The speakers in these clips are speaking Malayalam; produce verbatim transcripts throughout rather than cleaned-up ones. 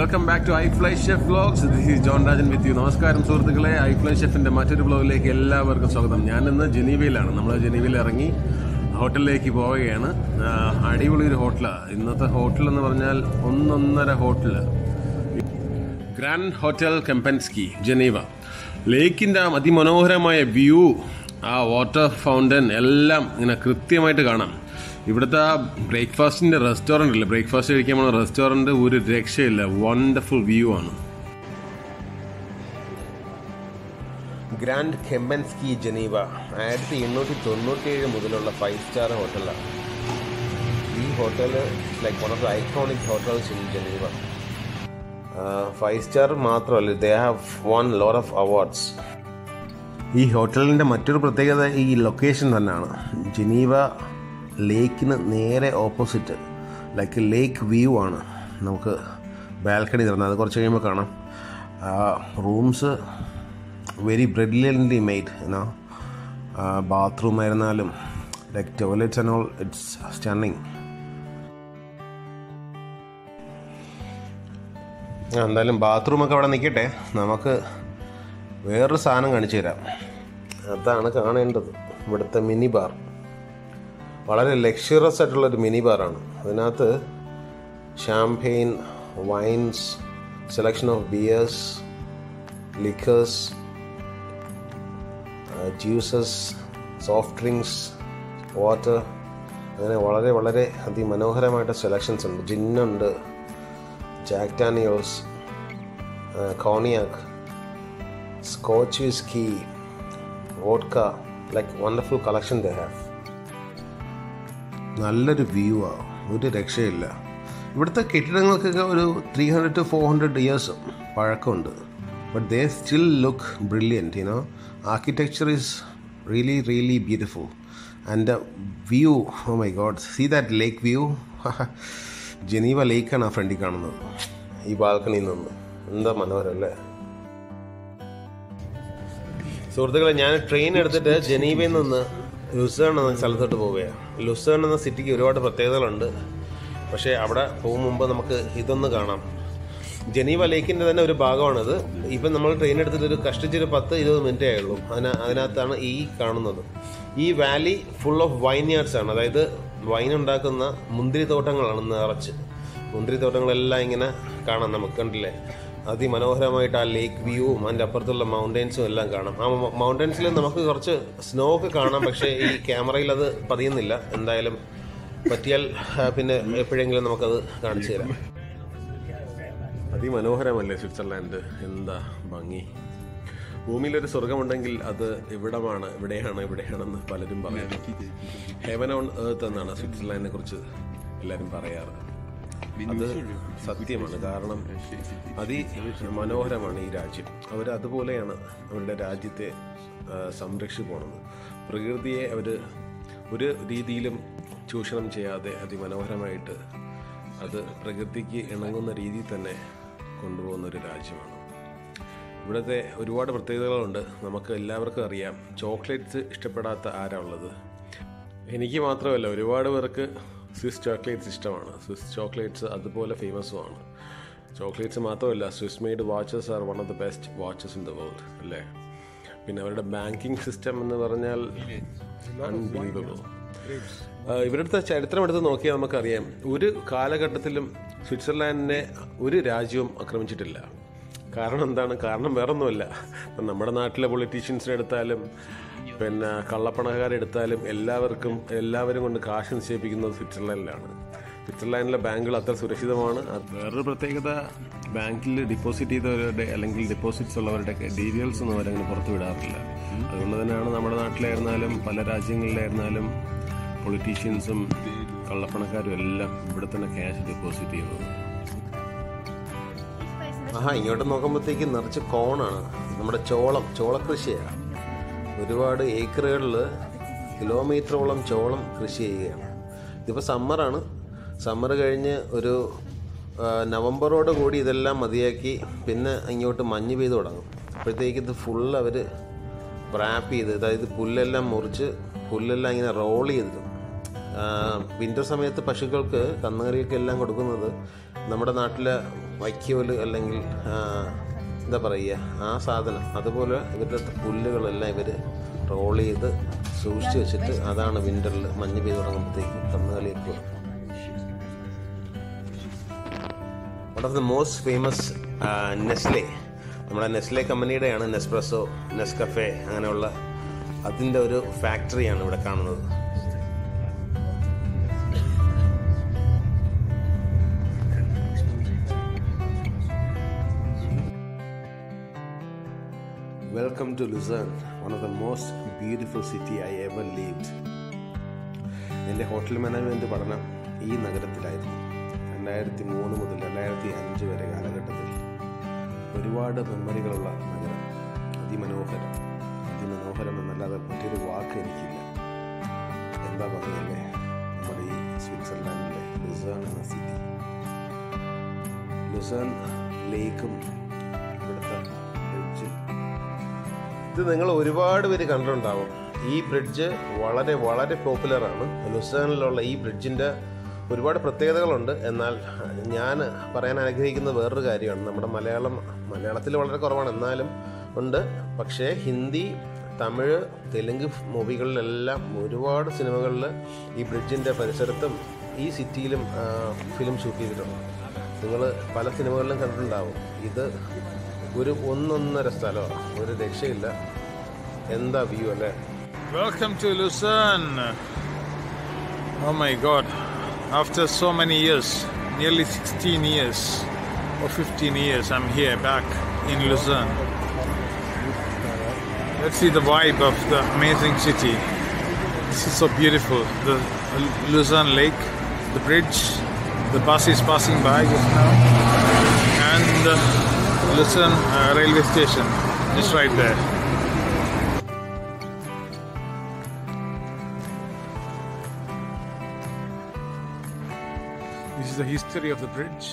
Welcome back to I fly chef vlogs. This is John Rajan with you. നമസ്കാരം സുഹൃത്തുക്കളെ, ഐ ഫ്ലൈ ഷെഫിന്റെ മറ്റൊരു വ്ലോഗിലേക്ക് എല്ലാവർക്കും സ്വാഗതം. ഞാനിന്ന് ജനീവയിലാണ്. നമ്മൾ ജനീവയിൽ ഇറങ്ങി ഹോട്ടലിലേക്ക് പോവുകയാണ്. അടിപൊളി ഒരു ഹോട്ടലാണ് ഇന്നത്തെ ഹോട്ടൽ എന്ന് പറഞ്ഞാൽ, ഒന്നൊന്നര hotel. Grand hotel Kempinski, Geneva. ലേക്കിൻ്റെ അതിമനോഹരമായ വ്യൂ, ആ വാട്ടർ ഫൗണ്ടൻ എല്ലാം ഇങ്ങനെ കൃത്യമായിട്ട് കാണാം. ഇവിടുത്തെ ആ ബ്രേക്ക്ഫാസ്റ്റിൻ്റെ റെസ്റ്റോറൻ്റ് ഇല്ല, ബ്രേക്ക്ഫാസ്റ്റ് കഴിക്കാൻ പോകുന്ന റെസ്റ്റോറൻറ്റ് ഒരു രക്ഷയില്ല. വണ്ടർഫുൾ വ്യൂ ആണ്. ഗ്രാൻഡ് കെമ്പൻസ്കി ജനീവ ആയിരത്തി എണ്ണൂറ്റി തൊണ്ണൂറ്റി ഏഴ് മുതലുള്ള ഫൈവ് സ്റ്റാർ ഹോട്ടലാണ്. ഈ hotel like one of the iconic hotels in Geneva. Five star മാത്രമല്ല, they have one lot of awards. ഈ ഹോട്ടലിൻ്റെ മറ്റൊരു പ്രത്യേകത ഈ ലൊക്കേഷൻ തന്നെയാണ്. ജനീവ ലേക്കിന് നേരെ ഓപ്പോസിറ്റ്, ലൈക്ക് ലേക്ക് വ്യൂ ആണ്. നമുക്ക് ബാൽക്കണി തുറന്നത്, അത് കുറച്ച് കഴിയുമ്പോൾ കാണാം. റൂംസ് വെരി ബ്രില്യൻ്റ്ലി മെയ്ഡ്, എന്നോ ബാത്റൂം ആയിരുന്നാലും like toilets and all, it's stunning. എന്തായാലും ബാത്റൂമൊക്കെ അവിടെ നിൽക്കട്ടെ, നമുക്ക് വേറൊരു സാധനം കാണിച്ചു തരാം. അതാണ് കാണേണ്ടത്. ഇവിടുത്തെ മിനി ബാർ വളരെ ലക്ഷറസ് ആയിട്ടുള്ളൊരു മിനി ബാറാണ്. അതിനകത്ത് champagne, wines, selection of beers, liquors, juices, soft drinks, water, അങ്ങനെ വളരെ വളരെ അതിമനോഹരമായിട്ട് സെലക്ഷൻസ് ഉണ്ട്. ജിന്നുണ്ട്, Jack Daniels, cognac, scotch whisky, vodka, like wonderful collection they have. നല്ലൊരു വ്യൂ ആണ്, ഒരു രക്ഷയില്ല. ഇവിടുത്തെ കെട്ടിടങ്ങൾക്കൊക്കെ ഒരു three hundred to four hundred years പഴക്കമുണ്ട്. But they still look brilliant, you know. Architecture is really really beautiful. And the view, oh my god, see that lake view. Geneva ലേക്കാണ് ആ ഫ്രണ്ടിൽ കാണുന്നത് ഈ ബാൽക്കണിയിൽ നിന്ന്. എന്താ മനോഹരം അല്ലേ സുഹൃത്തുക്കളെ. ഞാൻ ട്രെയിൻ എടുത്തിട്ട് ജനീവയിൽ നിന്ന് ലുസേൺ എന്ന സ്ഥലത്തോട്ട് പോവുകയാണ്. ലുസേൺ എന്ന സിറ്റിക്ക് ഒരുപാട് പ്രത്യേകതകളുണ്ട്. പക്ഷേ അവിടെ പോകും മുമ്പ് നമുക്ക് ഇതൊന്ന് കാണാം. ജനീവ ലേക്കിൻ്റെ തന്നെ ഒരു ഭാഗമാണിത്. ഇപ്പം നമ്മൾ ട്രെയിൻ എടുത്തിട്ട് ഒരു കഷ്ടിച്ചൊരു പത്ത് ഇരുപത് മിനിറ്റേ ആയുള്ളൂ. അതിന അതിനകത്താണ് ഈ കാണുന്നത്. ഈ വാലി ഫുൾ ഓഫ് വൈൻയാർഡ്സ് ആണ്. അതായത് വൈൻ ഉണ്ടാക്കുന്ന മുന്തിരിത്തോട്ടങ്ങളാണ് നിറച്ച്. മുന്തിരിത്തോട്ടങ്ങളെല്ലാം ഇങ്ങനെ കാണാം നമുക്ക്, കണ്ടില്ലേ? അതിമനോഹരമായിട്ട് ആ ലേക്ക് വ്യൂവും അതിൻ്റെ അപ്പുറത്തുള്ള മൗണ്ടൻസും എല്ലാം കാണാം. ആ മൗണ്ടൻസിൽ നമുക്ക് കുറച്ച് സ്നോ ഒക്കെ കാണാം, പക്ഷേ ഈ ക്യാമറയിൽ അത് പതിയുന്നില്ല. എന്തായാലും പറ്റിയാൽ പിന്നെ എപ്പോഴെങ്കിലും നമുക്കത് കാണിച്ചു തരാം. അതിമനോഹരമല്ലേ സ്വിറ്റ്സർലാൻഡ്? എന്താ ഭംഗി! ഭൂമിയിലൊരു സ്വർഗമുണ്ടെങ്കിൽ അത് ഇവിടമാണ്, ഇവിടെയാണ്, ഇവിടെയാണെന്ന് പലരും പറയാം. ഹെവൻ ഓൺ എർത്ത് എന്നാണ് സ്വിറ്റ്സർലാൻഡിനെ കുറിച്ച് എല്ലാവരും പറയാറ്. അത് സത്യമാണ്. കാരണം അതിമനോഹരമാണ് ഈ രാജ്യം. അവർ അതുപോലെയാണ് അവരുടെ രാജ്യത്തെ സംരക്ഷിച്ചു പോകുന്നത്. പ്രകൃതിയെ അവർ ഒരു രീതിയിലും ചൂഷണം ചെയ്യാതെ അതിമനോഹരമായിട്ട് അത് പ്രകൃതിക്ക് ഇണങ്ങുന്ന രീതിയിൽ തന്നെ കൊണ്ടുപോകുന്ന ഒരു രാജ്യമാണ്. ഇവിടുത്തെ ഒരുപാട് പ്രത്യേകതകളുണ്ട്. നമുക്ക് എല്ലാവർക്കും അറിയാം. ചോക്ലേറ്റ്സ് ഇഷ്ടപ്പെടാത്ത ആരാ ഉള്ളത്? എനിക്ക് മാത്രമല്ല, ഒരുപാട് പേർക്ക് സ്വിസ് ചോക്ലേറ്റ്സ് ഇഷ്ടമാണ്. സ്വിസ് ചോക്ലേറ്റ്സ് അതുപോലെ ഫേമസുമാണ്. ചോക്ലേറ്റ്സ് മാത്രമല്ല, Swiss made watches are one of the best watches in the world, അല്ലേ? പിന്നെ അവരുടെ ബാങ്കിങ് സിസ്റ്റം എന്ന് പറഞ്ഞാൽ അൺബിലീവബിൾ. ഇവരുടെ ചരിത്രം എടുത്ത് നോക്കിയാൽ നമുക്കറിയാം, ഒരു കാലഘട്ടത്തിലും സ്വിറ്റ്സർലാൻഡിനെ ഒരു രാജ്യവും ആക്രമിച്ചിട്ടില്ല. കാരണം എന്താണ്? കാരണം വേറൊന്നുമല്ല. ഇപ്പം നമ്മുടെ നാട്ടിലെ പൊളിറ്റീഷ്യൻസിനെ എടുത്താലും പിന്നെ കള്ളപ്പണക്കാരെടുത്താലും എല്ലാവർക്കും എല്ലാവരും കൊണ്ട് കാശ് നിക്ഷേപിക്കുന്നത് സ്വിറ്റ്സർലാൻഡിലാണ്. സ്വിറ്റ്സർലാൻഡിലെ ബാങ്കുകൾ അത്ര സുരക്ഷിതമാണ്. വേറൊരു പ്രത്യേകത, ബാങ്കിൽ ഡിപ്പോസിറ്റ് ചെയ്തവരുടെ അല്ലെങ്കിൽ ഡിപ്പോസിറ്റ്സ് ഉള്ളവരുടെ ഡീറ്റെയിൽസ് ഒന്നും അവരങ്ങനെ പുറത്തു വിടാറില്ല. അതുകൊണ്ട് തന്നെയാണ് നമ്മുടെ നാട്ടിലായിരുന്നാലും പല രാജ്യങ്ങളിലായിരുന്നാലും പൊളിറ്റീഷ്യൻസും കള്ളപ്പണക്കാരും എല്ലാം ഇവിടെ തന്നെ ക്യാഷ് ഡെപ്പോസിറ്റ് ചെയ്യുന്നത്. ആഹാ, ഇങ്ങോട്ട് നോക്കുമ്പോഴത്തേക്ക് നിറച്ച് കോണാണ്. നമ്മുടെ ചോളം, ചോളക്കൃഷിയാണ്. ഒരുപാട് ഏക്കറുകളിൽ കിലോമീറ്ററോളം ചോളം കൃഷി ചെയ്യുകയാണ്. ഇതിപ്പോൾ സമ്മറാണ്. സമ്മർ കഴിഞ്ഞ് ഒരു നവംബറോട് കൂടി ഇതെല്ലാം മതിയാക്കി പിന്നെ ഇങ്ങോട്ട് മഞ്ഞ് പെയ്ത് തുടങ്ങും. അപ്പോഴത്തേക്ക് ഇത് ഫുൾ അവർ റാപ്പ് ചെയ്ത്, അതായത് പുല്ലെല്ലാം മുറിച്ച് പുല്ലെല്ലാം ഇങ്ങനെ റോൾ ചെയ്തിടും. വിൻ്റർ സമയത്ത് പശുക്കൾക്ക് കന്നുകാലികൾക്ക് എല്ലാം കൊടുക്കുന്നത് നമ്മുടെ നാട്ടിലെ വൈക്കോല് അല്ലെങ്കിൽ എന്താ പറയുക ആ സാധനം, അതുപോലെ ഇവരുടെ പുല്ലുകളെല്ലാം ഇവർ റോൾ ചെയ്ത് സൂക്ഷിച്ച് വെച്ചിട്ട് അതാണ് വിൻ്ററിൽ മഞ്ഞ് പെയ്ത് തുടങ്ങുമ്പോഴത്തേക്കും കന്നുകാലിയൊക്കെ. One of the most famous Nestle, നമ്മുടെ നെസ്ലെ കമ്പനിയുടെയാണ് നെസ്പ്രസോ, നെസ്കഫെ അങ്ങനെയുള്ള അതിൻ്റെ ഒരു ഫാക്ടറിയാണ് ഇവിടെ കാണുന്നത്. Welcome to Lucerne, one of the most beautiful city I ever lived. എൻ്റെ ഹോട്ടൽ മാനേജ്മെൻറ്റ് പഠനം ഈ നഗരത്തിലായിരുന്നു. രണ്ടായിരത്തി മൂന്ന് മുതൽ രണ്ടായിരത്തി അഞ്ച് വരെ കാലഘട്ടത്തിൽ ഒരുപാട് മെമ്മറികളുള്ള നഗരം. അതിമനോഹരം, അതിമനോഹരം എന്നല്ലാതെ മറ്റൊരു വാക്ക് എനിക്കില്ല. എന്താ ഭംഗിയല്ലേ നമ്മുടെ ഈ സ്വിറ്റ്സർലാൻഡിലെ ലുസേൺ എന്ന സിറ്റി. ലുസേൺ ലേക്കും ഇവിടുത്തെ ബ്രിഡ്ജും, ഇത് നിങ്ങൾ ഒരുപാട് പേര് കണ്ടിട്ടുണ്ടാവും. ഈ ബ്രിഡ്ജ് വളരെ വളരെ പോപ്പുലറാണ്. ലുസേണിലുള്ള ഈ ബ്രിഡ്ജിൻ്റെ ഒരുപാട് പ്രത്യേകതകളുണ്ട്. എന്നാൽ ഞാൻ പറയാൻ ആഗ്രഹിക്കുന്നത് വേറൊരു കാര്യമാണ്. നമ്മുടെ മലയാളം മലയാളത്തിൽ വളരെ കുറവാണ്, എന്നാലും ഉണ്ട്. പക്ഷേ ഹിന്ദി, തമിഴ്, തെലുങ്ക് മൂവികളിലെല്ലാം ഒരുപാട് സിനിമകളിൽ ഈ ബ്രിഡ്ജിൻ്റെ പരിസരത്തും ഈ സിറ്റിയിലും ഫിലിം ഷൂട്ട് ചെയ്തിട്ടുണ്ട്. നിങ്ങൾ പല സിനിമകളിലും കണ്ടിട്ടുണ്ടാവും. ഇത് ഒരു ഒന്നൊന്നര സ്ഥലമാണ്, ഒരു രക്ഷയില്ല. എന്താ വ്യൂ അല്ലേ. Welcome to Lucerne. Oh my God. After so many years, nearly sixteen years or fifteen years, I'm here back in Lucerne. Let's see the vibe of the amazing city. This is so beautiful. The Lucerne Lake, the bridge, the bus is passing by just now, and uh, Lucerne uh, railway station is right there. This is the history of the bridge.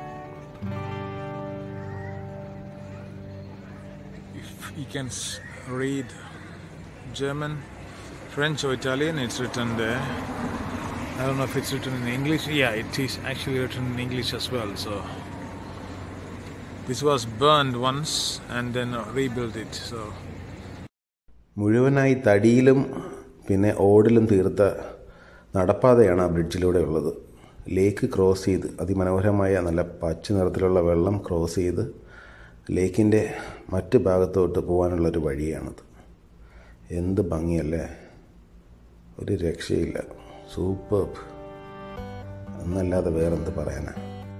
If you can read German, French or Italian, it's written there. I don't know if it's written in English. Yeah, it is actually written in English as well. So this was burned once and then rebuilt it. So മുഴുവനായി തടിയിലും പിന്നെ ഓടിലും തീർത്ത നടപ്പാതയാണ് ആ ബ്രിഡ്ജിലൂടെ ഉള്ളത്. ലേക്ക് ക്രോസ് ചെയ്ത് അതിമനോഹരമായ നല്ല പച്ച നിറത്തിലുള്ള വെള്ളം ക്രോസ് ചെയ്ത് ലേക്കിൻ്റെ മറ്റ് ഭാഗത്തോട്ട് പോകാനുള്ളൊരു വഴിയാണത്. എന്ത് ഭംഗിയല്ലേ, ഒരു രക്ഷയില്ല. സൂപ്പർബ് എന്നല്ലാതെ വേറെന്ത് പറയാനാ.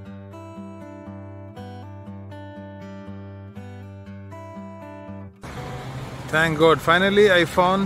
Thank God, finally I found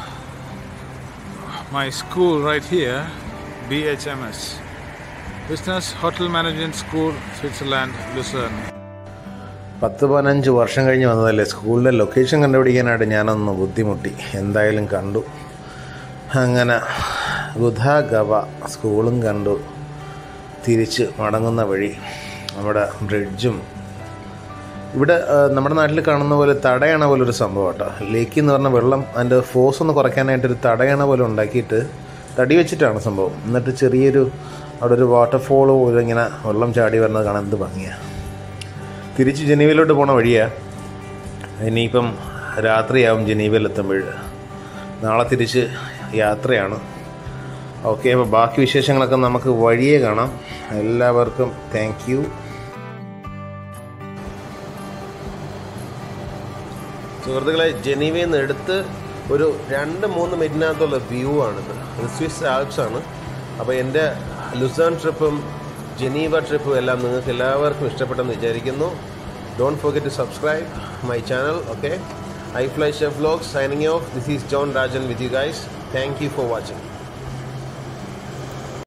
my school right here, B H M S, Business Hotel Management School, Switzerland, Lucerne. പത്ത് പതിനഞ്ച് വർഷം കഴിഞ്ഞ് വന്നതല്ലേ. സ്കൂളിൻ്റെ ലൊക്കേഷൻ കണ്ടുപിടിക്കാനായിട്ട് ഞാനൊന്ന് ബുദ്ധിമുട്ടി. എന്തായാലും കണ്ടു. അങ്ങനെ ഗുധാഗവ സ്കൂളും കണ്ടു. തിരിച്ച് മടങ്ങുന്ന വഴി നമ്മുടെ ബ്രിഡ്ജും. ഇവിടെ നമ്മുടെ നാട്ടിൽ കാണുന്ന പോലെ തടയണ പോലെ ഒരു സംഭവം കേട്ടോ. ലേക്ക് എന്ന് പറഞ്ഞ വെള്ളം അതിൻ്റെ ഫോഴ്സ് ഒന്ന് കുറയ്ക്കാനായിട്ടൊരു തടയണ പോലെ ഉണ്ടാക്കിയിട്ട് തടി വെച്ചിട്ടാണ് സംഭവം. എന്നിട്ട് ചെറിയൊരു അവിടെ ഒരു വാട്ടർഫോൾ പോലെ ഇങ്ങനെ വെള്ളം ചാടി വരുന്നത് കാണാൻ എന്ത് ഭംഗിയാണ്. തിരിച്ച് ജനീവയിലോട്ട് പോണ വഴിയാണ്. ഇനിയിപ്പം രാത്രിയാവും ജനീവയിലെത്തുമ്പോൾ. നാളെ തിരിച്ച് യാത്രയാണ്. ഓക്കെ, അപ്പോൾ ബാക്കി വിശേഷങ്ങളൊക്കെ നമുക്ക് വഴിയേ കാണാം. എല്ലാവർക്കും താങ്ക് യു. സുഹൃത്തുക്കളെ, ജനീവയിൽ നിന്ന് എടുത്ത് ഒരു രണ്ട് മൂന്ന് മിനിറ്റിനകത്തുള്ള വ്യൂ ആണിത്. ഇത് സ്വിസ് ആൽപ്സ് ആണ്. അപ്പോൾ എൻ്റെ ലുസേൺ ട്രിപ്പും ജനീവ ട്രിപ്പും എല്ലാം നിങ്ങൾക്ക് എല്ലാവർക്കും ഇഷ്ടപ്പെട്ടെന്ന് വിചാരിക്കുന്നു. Don't forget to subscribe my channel. Okay, I fly chef vlogs signing off. This is John Rajan with you guys. Thank you for watching.